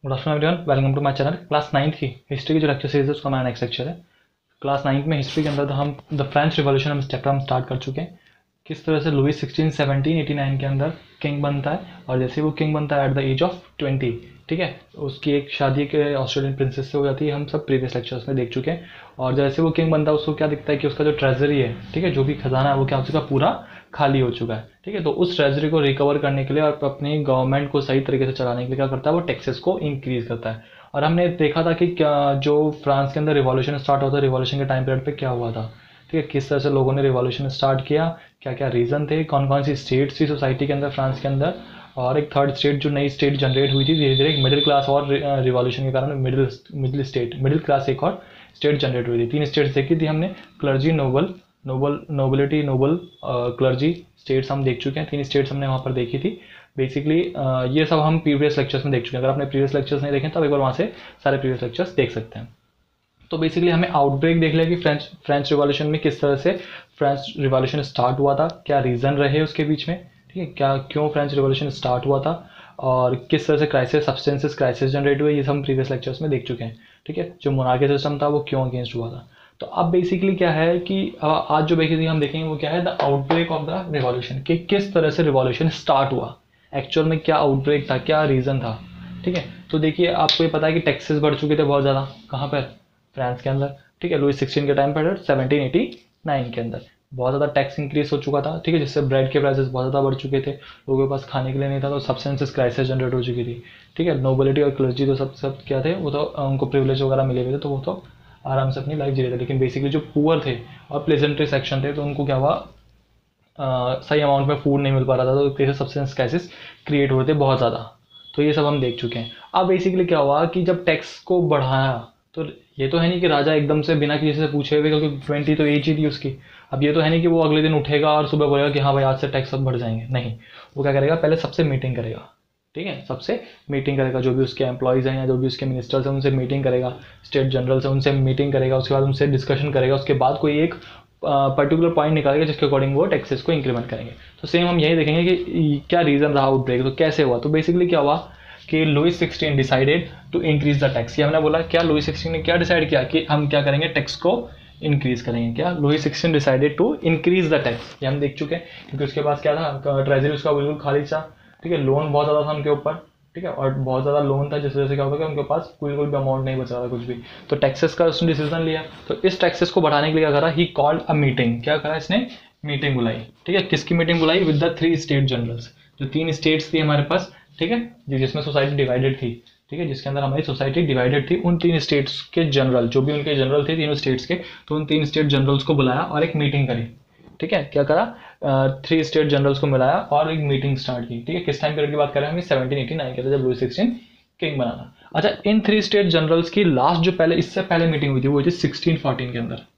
Good afternoon everyone, welcome to my channel. Class 9 की history की जो लेक्चर सीरीज है उसका हमारा नेक्स्ट लेक्चर है। क्लास 9 में हिस्ट्री के अंदर हम द फ्रेंच रिवॉल्यूशन हम चैप्टर हम स्टार्ट कर चुके हैं। किस तरह से लुई 16 1789 के अंदर किंग बनता है और जैसे वो किंग बनता है एट द एज ऑफ 20, ठीक है, उसकी एक शादी के ऑस्ट्रेलियन प्रिंसेस से हो जाती है। हम सब प्रीवियस लेक्चर्स में देख चुके हैं। और जैसे वो किंग बनता है उसको क्या दिखता है कि उसका जो ट्रेजरी है, ठीक है, जो भी खजाना है वो क्या हो चुका है, पूरा खाली हो चुका है। ठीक है, तो उस ट्रेजरी को रिकवर करने के लिए और अपनी गवर्नमेंट को सही तरीके से चलाने के लिए क्या करता है, वो टैक्सेस को इंक्रीज करता है। और हमने देखा था कि क्या जो फ्रांस के अंदर रिवॉल्यूशन स्टार्ट होता है, रिवॉल्यूशन के टाइम पीरियड पे क्या हुआ था, ठीक है, किस तरह से लोगों ने रिवॉल्यूशन स्टार्ट किया, क्या क्या रीज़न थे, कौन कौन सी स्टेट्स थी सोसाइटी के अंदर फ्रांस के अंदर, और एक थर्ड स्टेट जो नई स्टेट जनरेट हुई थी धीरे धीरे, एक मिडिल क्लास और रिवॉल्यूशन के कारण मिडिल क्लास एक और स्टेट जनरेट हुई थी। 3 स्टेट्स देखी थी हमने, clergy, nobility, noble, clergy states हम देख चुके हैं। 3 स्टेट्स हमने वहाँ पर देखी थी। बेसिकली ये सब हम प्रीवियस लेक्चर्स में देख चुके हैं। अगर आपने प्रीवियस लेक्चर्स नहीं देखे तो एक बार वहाँ से सारे प्रीवियस लेक्चर्स देख सकते हैं। तो बेसिकली हमें आउटब्रेक देख लिया कि फ्रेंच रिवॉल्यूशन में किस तरह से फ्रेंच रिवॉल्यूशन स्टार्ट हुआ था, क्या रीज़न रहे उसके बीच में, ठीक है, क्या क्यों फ्रेंच रिवॉल्यूशन स्टार्ट हुआ था और किस तरह से सब्सटेंसेस क्राइसिस जनरेट हुए, ये सब हम प्रीवियस लेक्चर्स में देख चुके हैं। ठीक है, जो मोनार्की सिस्टम था वो क्यों अगेंस्ट हुआ था। तो अब बेसिकली क्या है कि आज जो बेसिकली हम देखेंगे वो क्या है, the outbreak of the revolution, कि किस तरह से रिवॉल्यूशन स्टार्ट हुआ, एक्चुअल में क्या आउटब्रेक था, क्या रीज़न था। ठीक है, तो देखिए आपको ये पता है कि टैक्सेस बढ़ चुके थे बहुत ज़्यादा, कहाँ पर, फ्रांस के अंदर। ठीक है, लुई 16 के टाइम पर 1789 के अंदर बहुत ज़्यादा टैक्स इंक्रीज हो चुका था। ठीक है, जिससे ब्रेड के प्राइसेस बहुत ज़्यादा बढ़ चुके थे, लोगों के पास खाने के लिए नहीं था, तो सब्सटेंसेस क्राइसिस जनरेट हो चुकी थी। ठीक है, नोबिलिटी और क्लर्जी तो सब क्या थे, वो तो उनको प्रिविलेज वगैरह मिले हुए थे, तो वो तो आराम से अपनी लाइफ जी रहे थे। लेकिन बेसिकली जो पुअर थे और प्लेजेंट्री सेक्शन थे, तो उनको क्या हुआ, सही अमाउंट में फूड नहीं मिल पा रहा था, तो कैसे सब्सटेंस क्राइसिस क्रिएट हो रहे थे बहुत ज़्यादा। तो ये सब हम देख चुके हैं। अब बेसिकली क्या हुआ कि जब टैक्स को बढ़ाया, तो ये तो है नहीं कि राजा एकदम से बिना किसी से पूछे हुए, क्योंकि 20 तो एज ही थी उसकी। अब ये तो है नहीं कि वो अगले दिन उठेगा और सुबह बोलेगा कि हाँ भाई आज से टैक्स सब बढ़ जाएंगे, नहीं। वो क्या करेगा, पहले सबसे मीटिंग करेगा। ठीक है, सबसे मीटिंग करेगा, जो भी उसके एम्प्लॉयज़ हैं या जो भी उसके मिनिस्टर्स हैं उनसे मीटिंग करेगा, स्टेट जनरल से उनसे मीटिंग करेगा, उसके बाद उनसे डिस्कशन करेगा, उसके बाद कोई एक पर्टिकुलर पॉइंट निकालेगा जिसके अकॉर्डिंग वो टैक्सेस को इंक्रीमेंट करेंगे। तो सेम हम यही देखेंगे कि क्या रीज़न रहा आउटब्रेक, तो कैसे हुआ। तो बेसिकली क्या हुआ कि Louis 16 decided to increase the tax. ये हमने बोला क्या, लुई 16 ने क्या डिसाइड किया कि हम क्या करेंगे, टैक्स को इंक्रीज करेंगे। क्या, Louis 16 decided to increase the tax, ये हम देख चुके हैं, क्योंकि उसके पास क्या था, ट्रेजरी उसका बिल्कुल खाली था। ठीक है, लोन बहुत ज़्यादा था उनके ऊपर। ठीक है, और बहुत ज़्यादा लोन था, जिस वजह से क्या होगा कि उनके पास बिल्कुल भी अमाउंट नहीं बचा था कुछ भी। तो टैक्सेस का उसने डिसीजन लिया। तो इस टैक्सेस को बढ़ाने के लिए क्या करा, ही कॉल्ड अ मीटिंग। क्या करा इसने, मीटिंग बुलाई। ठीक है, किसकी मीटिंग बुलाई, विद द 3 स्टेट जनरल्स। जो 3 स्टेट्स थी हमारे पास, ठीक है, जिसमें सोसाइटी डिवाइडेड थी। ठीक है, जिसके अंदर हमारी सोसाइटी डिवाइडेड थी, उन 3 स्टेट्स के जनरल, जो भी उनके जनरल थे तीनों स्टेट्स के, तो उन 3 स्टेट जनरल्स को बुलाया और एक मीटिंग करी। ठीक है, क्या करा, 3 स्टेट जनरल्स को मिलाया और एक मीटिंग स्टार्ट की। ठीक है, किस टाइम पीरियड की बात कर रहे हैं हम, 1789 के, जब लुई 16 किंग बना था। अच्छा, इन 3 स्टेट जनरल्स की लास्ट जो पहले, इससे पहले मीटिंग हुई थी, वो हुई थी 1614 के अंदर,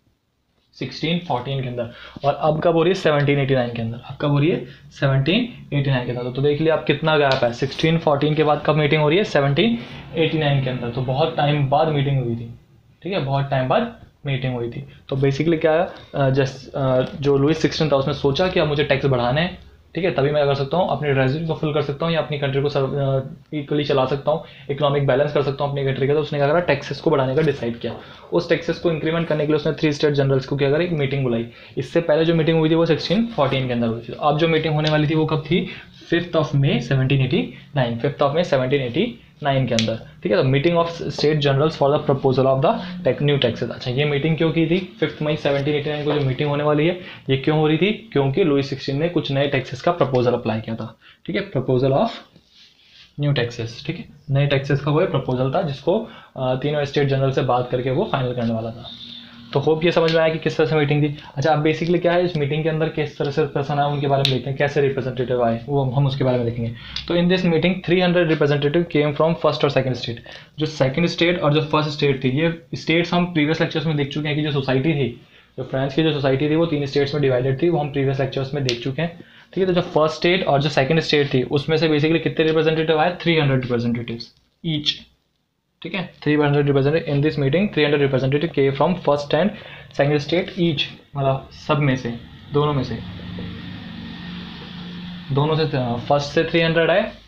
1614 के अंदर। और अब कब हो रही है, 1789 के अंदर। अब कब हो रही है, 1789 के अंदर। तो देख लिया आप कितना गैप है, 1614 के बाद कब मीटिंग हो रही है, 1789 के अंदर। तो बहुत टाइम बाद मीटिंग हुई थी। ठीक है, बहुत टाइम बाद मीटिंग हुई थी। तो बेसिकली क्या है, जो लुई 16 था उसने सोचा कि अब मुझे टैक्स बढ़ाने हैं। ठीक है, तभी मैं कर सकता हूँ, अपनी ट्रेजरी को फिल कर सकता हूँ या अपनी कंट्री को इक्वली चला सकता हूँ, इकोनॉमिक बैलेंस कर सकता हूँ अपनी कंट्री का। तो उसने क्या करा, टैक्सेस को बढ़ाने का डिसाइड किया। उस टैक्सेस को इंक्रीमेंट करने के लिए उसने 3 स्टेट जनरल्स को क्या करा, एक मीटिंग बुलाई। इससे पहले जो मीटिंग हुई थी वो 1614 के अंदर हुई थी। अब जो मीटिंग होने वाली थी वो कब थी, 5 मई 1789, 5 मई 1789 के अंदर। ठीक है, तो meeting of state generals for the proposal of the new taxes. अच्छा, ये मीटिंग क्यों की थी, 5 मई 1789 को जो मीटिंग होने वाली है, ये क्यों हो रही थी, क्योंकि लुई 16 ने कुछ नए टैक्सेस का प्रपोजल अप्लाई किया था। ठीक है, प्रपोजल ऑफ न्यू टैक्सेस। ठीक है, नए टैक्सेस का वो प्रपोजल था, जिसको तीनों स्टेट जनरल से बात करके वो फाइनल करने वाला था। तो होप ये समझ में आया कि किस तरह से मीटिंग थी। अच्छा, अब बेसिकली क्या है, इस मीटिंग के अंदर किस तरह से पर्सन आए उनके बारे में देखते हैं, कैसे रिप्रेजेंटेटिव आए वो हम उसके बारे में देखेंगे। तो in this meeting 300 representative came from first और सेकंड स्टेट। जो सेकंड स्टेट और जो फर्स्ट स्टेट थी, ये स्टेट्स हम प्रीवियस लेक्चर्स में देख चुके हैं कि जो सोसाइटी थी, जो फ्रांस की जो सोसाइटी थी वो 3 स्टेट्स में डिवाइडेड थी, वो हम प्रीवियस लेक्चर्स में देख चुके हैं। ठीक है, तो जो फर्स्ट स्टेट और जो सेकंड स्टेट थी उसमें से बेसिकली कितने रिप्रेजेंटेटिव आए, 300 रिप्रेजेंटेटिव्स ईच। ठीक है, 300 representative in this meeting, 300 representative के from first and second state each, मतलब सब में से, दोनों से फर्स्ट से 300 आए,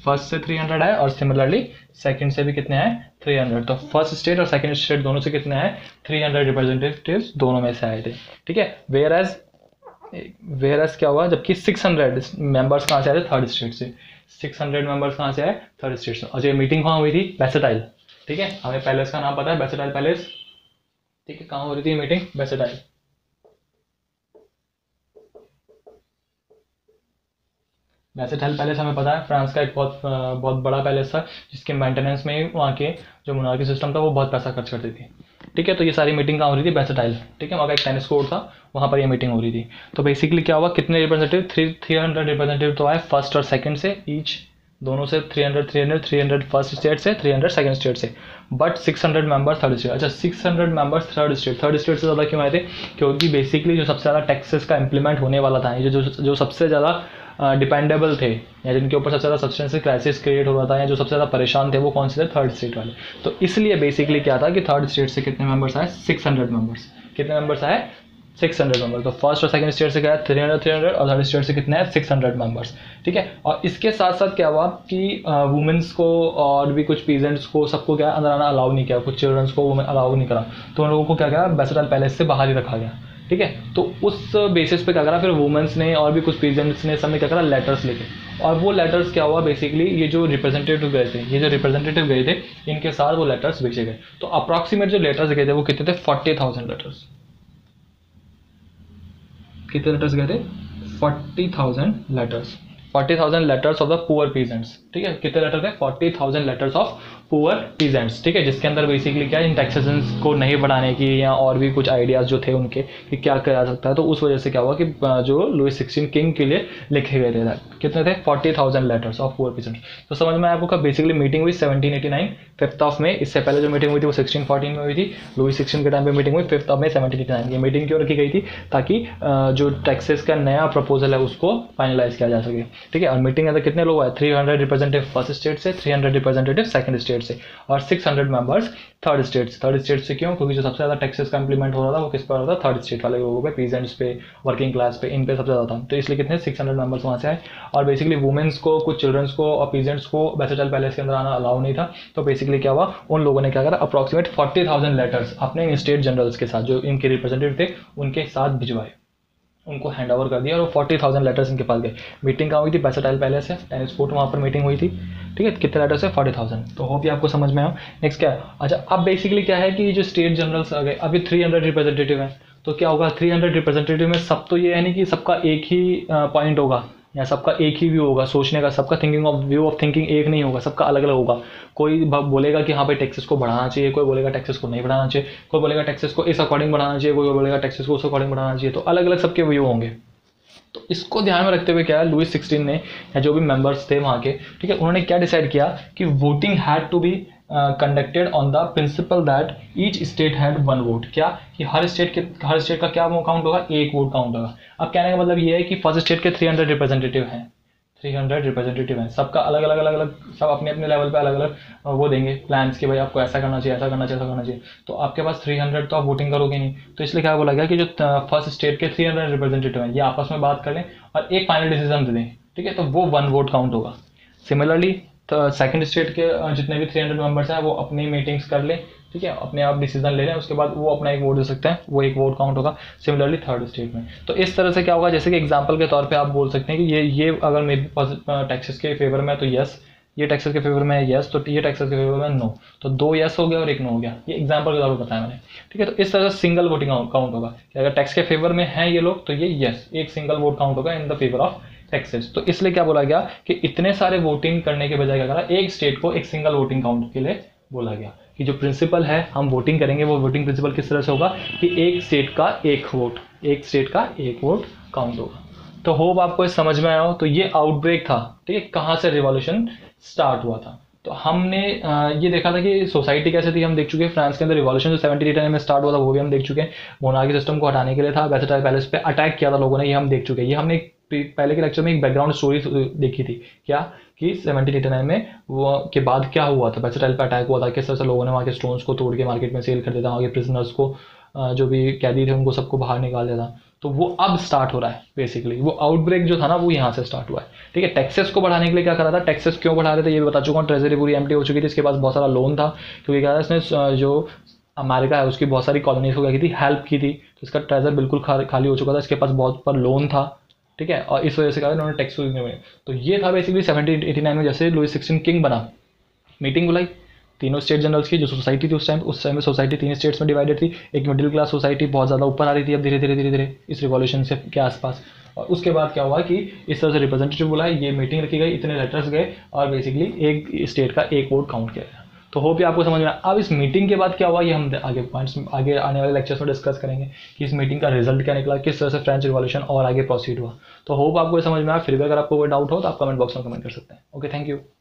फर्स्ट से 300 आए और सिमिलरली सेकंड से भी कितने आए 300। तो फर्स्ट स्टेट और सेकंड स्टेट दोनों से कितने आए 300 रिप्रेजेंटेटिव्स दोनों में से आए थे, ठीक है। वेयर एज क्या हुआ, जबकि 600 मेंबर्स कहाँ से आए थे थर्ड स्टेट से, 600 मेंबर्स कहाँ से आए थर्ड स्टेट से। और ये मीटिंग कहाँ हुई थी बैसेटाइल, ठीक है, हमें पैलेस का नाम पता है बैसेटाइल पैलेस, ठीक है। कहाँ हो रही थी मीटिंग बैसेटाइल। बैसेटाइल पैलेस हमें पता है फ्रांस का एक बहुत बड़ा पैलेस था जिसके मेंटेनेंस में ही वहाँ के जो मोनार्की सिस्टम था वो बहुत पैसा खर्च करती थी, ठीक है। तो ये सारी मीटिंग कहाँ हो रही थी बैसेटाइल, ठीक है। वहाँ का एक टेनिस कोर्ट था, वहाँ पर ये मीटिंग हो रही थी। तो बेसिकली क्या हुआ, कितने रिप्रेजेंटेटिव 300 रिप्रेजेंटेटिव तो आए फर्स्ट और सेकंड से ईच, दोनों से 300 फर्स्ट स्टेट से 300 सेकंड स्टेट से, बट 600 मेंबर्स थर्ड स्टेट। अच्छा 600 मेंबर्स थर्ड स्टेट से ज़्यादा क्यों आए थे, क्योंकि बेसिकली जो सबसे ज़्यादा टैक्सेस का इम्प्लीमेंट होने वाला था, ये जो सबसे ज़्यादा डिपेंडेबल थे या जिनके ऊपर सबसे ज़्यादा सब्सटेंशियल क्राइसिस क्रिएट हो रहा था या जो सबसे ज़्यादा परेशान थे वो कौन से थे थर्ड स्टेट वाले। तो इसलिए बेसिकली क्या था कि थर्ड स्टेट से कितने मेंबर्स आए 600 मेंबर्स, कितने मेंबर्स आए 600 मेंबर्स। तो फर्स्ट और सेकंड स्टेट से क्या है 300 और थर्ड स्टेट से कितने हैं 600 मेंबर्स, ठीक है। और इसके साथ साथ क्या हुआ कि वुमेंस को और भी कुछ पीजेंट्स को सबको क्या अंदर आना अलाउ नहीं किया, कुछ चिल्ड्रंस को अलाउ नहीं करा, तो उन लोगों को क्या करा बैसेटाइल पैलेस से बाहर ही रखा गया, ठीक है। तो उस बेसिस पे क्या करा फिर वुमेंस ने और भी कुछ पीजेंट्स ने सब ने क्या करा लेटर्स लिखे, और वो लेटर्स क्या हुआ बेसिकली ये जो रिप्रेजेंटेटिव गए थे इनके साथ वो लेटर्स भेजे गए। तो अप्रॉक्सीमेट जो लेटर्स गए थे वो कितने थे 40,000 लेटर्स, कितने लेटर्स गए थे 40,000 letters of the poor peasants, ठीक है। कितने लेटर थे 40,000 लेटर्स ऑफ पुअर पीजेंट्स, ठीक है। जिसके अंदर बेसिकली क्या इन टैक्सेशन को नहीं बढ़ाने की या और भी कुछ आइडियाज जो थे उनके कि क्या किया जा सकता है, तो उस वजह से क्या हुआ कि जो लुईस 16 किंग के लिए लिखे गए थे कितने थे 40,000 लेटर्स ऑफ पुअर पीजेंट्स। तो समझ में आपको कब बेसिकली मीटिंग हुई 1789 5th ऑफ मई। इससे पहले जो मीटिंग हुई थी वो 1614 में हुई थी, लुईस 16 के टाइम पे मीटिंग हुई 5th ऑफ मई 1789। ये मीटिंग क्यों रखी गई थी, ताकि जो टैक्सेस का नया प्रपोजल है उसको फाइनलाइज किया जा सके, ठीक है। और मीटिंग अंदर कितने लोग आए 300 रिप्रेजेंटेटिव फर्स्ट स्टेट से, 300 रिप्रेजेंटेटिव सेकंड स्टेट से और 600 मेंबर्स थर्ड स्टेट से। क्यों, क्योंकि जो सबसे ज़्यादा टैक्सेस का इंप्लीमेंट हो रहा था वो किस पर हो रहा था थर्ड स्टेट वाले लोगों पे, पीजेंट्स पे, वर्किंग क्लास पे, इन पे सबसे ज़्यादा था। तो इसलिए कितने 600 मेंबर्स वहाँ से आए। और बेसिकली वुमेन्स को, कुछ चिल्ड्रंस को और पीजेंट्स को बैसेटाइल पैलेस के अंदर आना अलाउ नहीं था। तो बेसिकली क्या हुआ उन लोगों ने क्या करा अप्रॉक्सीमेट 40,000 लेटर्स अपने स्टेट जनरल्स के साथ जो इनके रिप्रेजेंटेटिव थे उनके साथ भिजवाए, उनको हैंड ओवर कर दिया और वो 40,000 लेटर्स इनके पास गए। मीटिंग कहाँ हुई थी बैसेटाइल पैलेस है, टेनिस कोर्ट वहाँ पर मीटिंग हुई थी, ठीक है। कितने लेटर्स है 40,000। तो होप ये आपको समझ में आया। नेक्स्ट क्या है, अच्छा अब बेसिकली क्या है कि जो स्टेट जनरल्स आ गए, अभी 300 रिप्रेजेंटेटिव हैं, तो क्या होगा 300 रिप्रेजेंटेटिव में सब तो ये है नहीं कि सबका एक ही पॉइंट होगा या सबका एक ही व्यू होगा सोचने का, सबका व्यू ऑफ थिंकिंग एक नहीं होगा, सबका अलग अलग होगा। कोई बोलेगा कि हाँ भाई टैक्सेस को बढ़ाना चाहिए, कोई बोलेगा टैक्सेस को नहीं बढ़ाना चाहिए, कोई बोलेगा टैक्सेस को इस अकॉर्डिंग बढ़ाना चाहिए, कोई बोलेगा टैक्सेस को उस अकॉर्डिंग बढ़ाना चाहिए। तो अलग अलग सबके व्यू होंगे। तो इसको ध्यान में रखते हुए क्या है लुईस 16 ने या जो भी मेंबर्स थे वहाँ के, ठीक है, उन्होंने क्या डिसाइड किया कि voting had to be conducted on the principle that each state had one vote. क्या कि हर स्टेट का क्या काउंट होगा, एक वोट काउंट होगा। अब कहने का मतलब ये है कि फर्स्ट स्टेट के 300 रिप्रेजेंटेटिव हैं, 300 रिप्रेजेंटेटिव हैं, सबका अलग अलग सब अपने अपने लेवल पे अलग अलग वो देंगे प्लान्स कि भाई आपको ऐसा करना चाहिए, ऐसा करना चाहिए, ऐसा करना चाहिए। तो आपके पास 300 तो आप वोटिंग करोगे नहीं, तो इसलिए क्या बोला गया कि जो फर्स्ट स्टेट के 300 रिप्रेजेंटेटिव हैं ये आपस में बात कर लें और एक फाइनल डिसीजन दे दें, ठीक है, तो वो वन वोट काउंट होगा। सिमिलरली तो सेकंड स्टेट के जितने भी 300 मेंबर्स हैं वो अपनी मीटिंग्स कर लें, ठीक है, अपने आप डिसीजन ले लें, उसके बाद वो अपना एक वोट दे सकते हैं, वो एक वोट काउंट होगा। सिमिलरली थर्ड स्टेट में तो इस तरह से क्या होगा, जैसे कि एग्जांपल के तौर पे आप बोल सकते हैं कि ये अगर मेरे टैक्सेस के फेवर में है तो यस, ये टैक्सेस के फेवर में है यस, तो ये टैक्सेस के फेवर में नो, तो 2 यस हो गया और 1 नो हो गया। ये एग्जांपल के तौर पर बताया मैंने, ठीक है। तो इस तरह से सिंगल वोटिंग काउंट होगा कि अगर टैक्स के फेवर में है ये लोग तो ये यस, एक सिंगल वोट काउंट होगा in the favour of taxes. तो इसलिए क्या बोला गया कि इतने सारे वोटिंग करने के बजाय क्या करा, एक स्टेट को एक सिंगल वोटिंग काउंट के लिए बोला गया कि जो प्रिंसिपल है हम वोटिंग करेंगे वो वोटिंग प्रिंसिपल किस तरह से होगा कि एक स्टेट का एक वोट काउंट होगा। तो होप आपको ये समझ में आया हो। तो ये आउटब्रेक था, ठीक है, कहाँ से रिवॉल्यूशन स्टार्ट हुआ था। तो हमने ये देखा था कि सोसाइटी कैसे थी, हम देख चुके हैं। फ्रांस के अंदर रिवॉल्यूशन जो 1789 में स्टार्ट हुआ था वो भी हम देख चुके हैं। मोनार्की सिस्टम को हटाने के लिए था, बैसेटाइल पैलेस पे अटैक किया था लोगों ने, ये हम देख चुके हैं। ये हमने पहले के लेक्चर में एक बैकग्राउंड स्टोरी देखी थी, क्या कि 1789 में वो के बाद क्या हुआ था, बैसेटाइल पे अटैक हुआ था, किस तरह से लोगों ने वहाँ के स्टोन्स को तोड़ के मार्केट में सेल कर दिया था, वहाँ के प्रिजनर्स को जो भी कैदी थे उनको सबको बाहर निकाल दिया था। तो वो अब स्टार्ट हो रहा है बेसिकली। वो आउटब्रेक जो था ना वो यहाँ से स्टार्ट हुआ है, ठीक है। टैक्सेस को बढ़ाने के लिए क्या करा था, टैक्सेस क्यों बढ़ा रहे थे ये भी बता चुका हूँ। ट्रेजरी पूरी एम्प्टी हो चुकी थी, इसके पास बहुत सारा लोन था, क्योंकि क्या था इसने जो अमेरिका है उसकी बहुत सारी कॉलोनीज को क्या की थी, हेल्प की थी, तो इसका ट्रेजर बिल्कुल खाली हो चुका था, इसके पास बहुत पर लोन था, ठीक है। और इस वजह से क्या इन्होंने टैक्स में, तो ये था बेसिकली 1789 में जैसे लुई 16 किंग बना, मीटिंग बुलाई तीनों स्टेट जनरल्स की। जो सोसाइटी थी उस टाइम में सोसाइटी 3 स्टेट्स में डिवाइडेड थी। एक मिडिल क्लास सोसाइटी बहुत ज़्यादा ऊपर आ रही थी अब धीरे धीरे इस रिवॉल्यूशन से के आसपास। और उसके बाद क्या हुआ कि इस तरह से रिप्रेजेंटेटिव बुलाए, ये मीटिंग रखी गई, इतने लेटर्स गए और बेसिकली एक स्टेट का एक वोट काउंट किया गया। तो होप ये आपको समझ में आया। अब इस मीटिंग के बाद क्या हुआ ये हम आगे पॉइंट्स आगे आने वाले लेक्चर्स में डिस्कस करेंगे कि इस मीटिंग का रिजल्ट क्या निकला, किस तरह से फ्रेंच रिवॉल्यूशन और आगे प्रोसीड हुआ। तो होप आपको समझ में आया। फिर भी अगर आपको कोई डाउट हो तो आप कमेंट बॉक्स में कमेंट कर सकते हैं। Okay, thank you.